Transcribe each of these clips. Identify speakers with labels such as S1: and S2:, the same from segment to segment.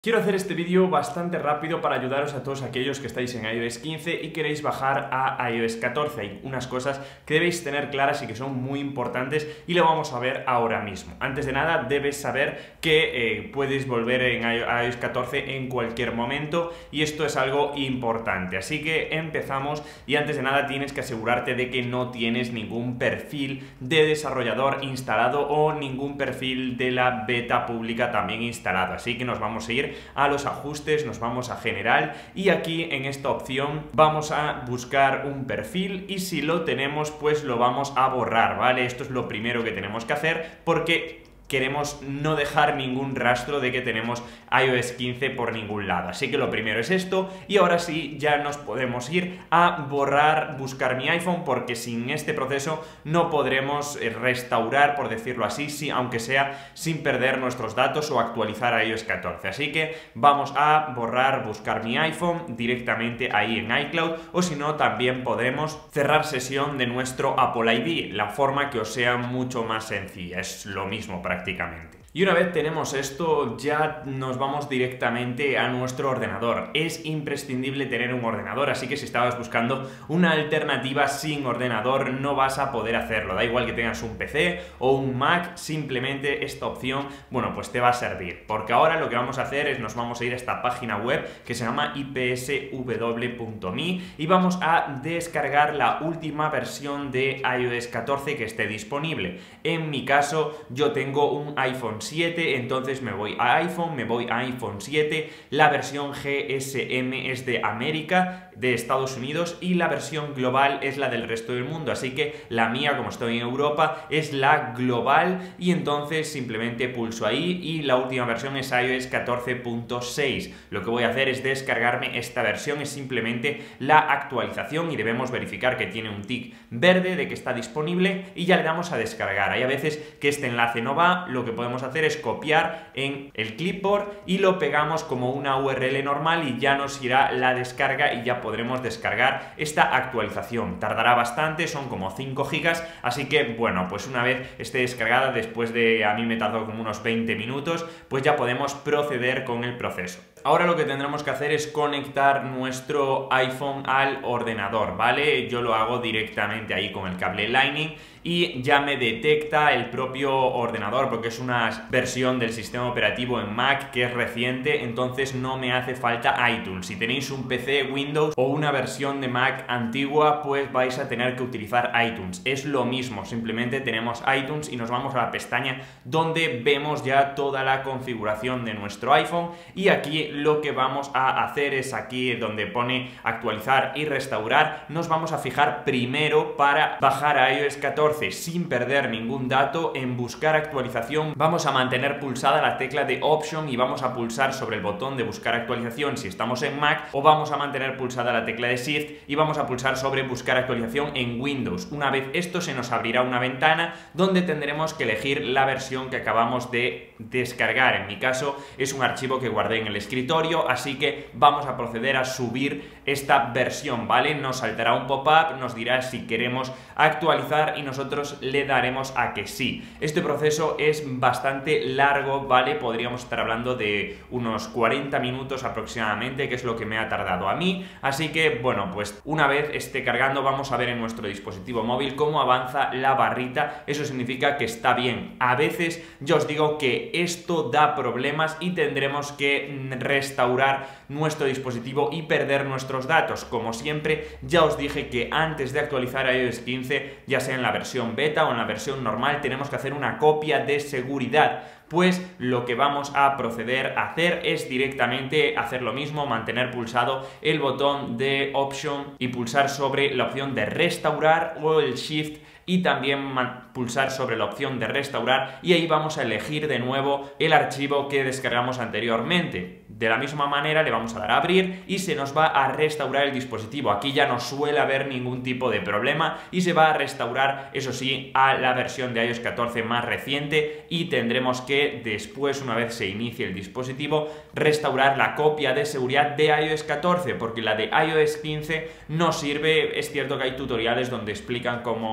S1: Quiero hacer este vídeo bastante rápido para ayudaros a todos aquellos que estáis en iOS 15 y queréis bajar a iOS 14. Hay unas cosas que debéis tener claras y que son muy importantes y lo vamos a ver ahora mismo. Antes de nada, debes saber que puedes volver en iOS 14 en cualquier momento y esto es algo importante. Así que empezamos y antes de nada tienes que asegurarte de que no tienes ningún perfil de desarrollador instalado o ningún perfil de la beta pública también instalado. Así que nos vamos a ir a los ajustes, nos vamos a general y aquí en esta opción vamos a buscar un perfil y si lo tenemos pues lo vamos a borrar, ¿vale? Esto es lo primero que tenemos que hacer porque queremos no dejar ningún rastro de que tenemos iOS 15 por ningún lado. Así que lo primero es esto y ahora sí ya nos podemos ir a borrar, buscar mi iPhone, porque sin este proceso no podremos restaurar, por decirlo así, aunque sea sin perder nuestros datos o actualizar iOS 14. Así que vamos a borrar, buscar mi iPhone directamente ahí en iCloud, o si no también podemos cerrar sesión de nuestro Apple ID, la forma que os sea mucho más sencilla, es lo mismo prácticamente. Y una vez tenemos esto, ya nos vamos directamente a nuestro ordenador. Es imprescindible tener un ordenador, así que si estabas buscando una alternativa sin ordenador, no vas a poder hacerlo. Da igual que tengas un PC o un Mac, simplemente esta opción, bueno, pues te va a servir. Porque ahora lo que vamos a hacer es nos vamos a ir a esta página web que se llama ipsw.me y vamos a descargar la última versión de iOS 14 que esté disponible. En mi caso, yo tengo un iPhone 7, entonces me voy a iPhone, me voy a iPhone 7, la versión GSM es de América, de Estados Unidos, y la versión global es la del resto del mundo, así que la mía, como estoy en Europa, es la global y entonces simplemente pulso ahí y la última versión es iOS 14.6. Lo que voy a hacer es descargarme esta versión, es simplemente la actualización y debemos verificar que tiene un tick verde de que está disponible y ya le damos a descargar. Hay a veces que este enlace no va, lo que podemos hacer es copiar en el clipboard y lo pegamos como una URL normal y ya nos irá la descarga y ya podremos descargar esta actualización. Tardará bastante, son como 5 gigas, así que bueno, pues una vez esté descargada, después de, a mí me tardó como unos 20 minutos, pues ya podemos proceder con el proceso. Ahora lo que tendremos que hacer es conectar nuestro iPhone al ordenador, ¿vale? Yo lo hago directamente ahí con el cable Lightning y ya me detecta el propio ordenador porque es una versión del sistema operativo en Mac que es reciente, entonces no me hace falta iTunes. Si tenéis un PC Windows o una versión de Mac antigua, pues vais a tener que utilizar iTunes. Es lo mismo, simplemente tenemos iTunes y nos vamos a la pestaña donde vemos ya toda la configuración de nuestro iPhone y aquí lo que vamos a hacer es aquí donde pone actualizar y restaurar, nos vamos a fijar primero para bajar a iOS 14 sin perder ningún dato. En buscar actualización vamos a mantener pulsada la tecla de Option y vamos a pulsar sobre el botón de buscar actualización si estamos en Mac, o vamos a mantener pulsada la tecla de Shift y vamos a pulsar sobre buscar actualización en Windows. Una vez esto se nos abrirá una ventana donde tendremos que elegir la versión que acabamos de descargar. En mi caso es un archivo que guardé en el escritorio, así que vamos a proceder a subir esta versión, ¿vale? Nos saltará un pop-up, nos dirá si queremos actualizar y nosotros le daremos a que sí. Este proceso es bastante largo, ¿vale? Podríamos estar hablando de unos 40 minutos aproximadamente, que es lo que me ha tardado a mí, así que bueno, pues una vez esté cargando vamos a ver en nuestro dispositivo móvil cómo avanza la barrita. Eso significa que está bien. A veces yo os digo que esto da problemas y tendremos que restaurar nuestro dispositivo y perder nuestros datos. Como siempre, ya os dije que antes de actualizar a iOS 15, ya sea en la versión beta o en la versión normal, tenemos que hacer una copia de seguridad. Pues lo que vamos a proceder a hacer es directamente hacer lo mismo, mantener pulsado el botón de Option y pulsar sobre la opción de restaurar o el Shift y también pulsar sobre la opción de restaurar y ahí vamos a elegir de nuevo el archivo que descargamos anteriormente. De la misma manera le vamos a dar a abrir y se nos va a restaurar el dispositivo. Aquí ya no suele haber ningún tipo de problema y se va a restaurar, eso sí, a la versión de iOS 14 más reciente y tendremos que después, una vez se inicie el dispositivo, restaurar la copia de seguridad de iOS 14 porque la de iOS 15 no sirve. Es cierto que hay tutoriales donde explican cómo hacer esto,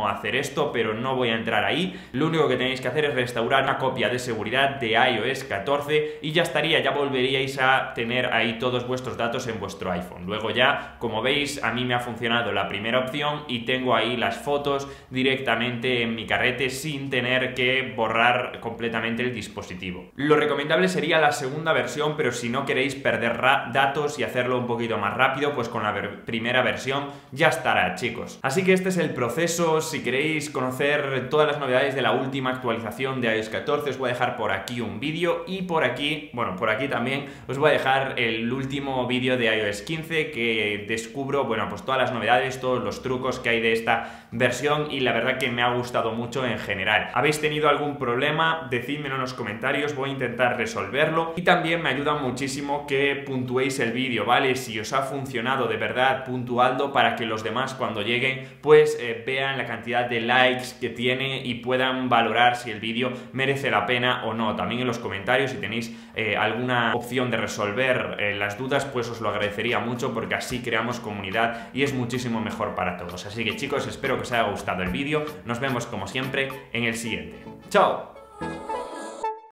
S1: esto, pero no voy a entrar ahí. Lo único que tenéis que hacer es restaurar una copia de seguridad de iOS 14 y ya estaría, ya volveríais a tener ahí todos vuestros datos en vuestro iPhone. Luego ya, como veis, a mí me ha funcionado la primera opción y tengo ahí las fotos directamente en mi carrete sin tener que borrar completamente el dispositivo. Lo recomendable sería la segunda versión, pero si no queréis perder datos y hacerlo un poquito más rápido, pues con la primera versión ya estará, chicos. Así que este es el proceso. Si queréis conocer todas las novedades de la última actualización de iOS 14, os voy a dejar por aquí un vídeo y por aquí, bueno, por aquí también os voy a dejar el último vídeo de iOS 15 que descubro, bueno, pues todas las novedades, todos los trucos que hay de esta versión y la verdad que me ha gustado mucho en general. ¿Habéis tenido algún problema? Decídmelo en los comentarios, voy a intentar resolverlo y también me ayuda muchísimo que puntuéis el vídeo, ¿vale? Si os ha funcionado de verdad, puntuadlo para que los demás cuando lleguen pues vean la cantidad de likes que tiene y puedan valorar si el vídeo merece la pena o no. También en los comentarios, si tenéis alguna opción de resolver las dudas, pues os lo agradecería mucho porque así creamos comunidad y es muchísimo mejor para todos. Así que chicos, espero que os haya gustado el vídeo. Nos vemos como siempre en el siguiente. ¡Chao!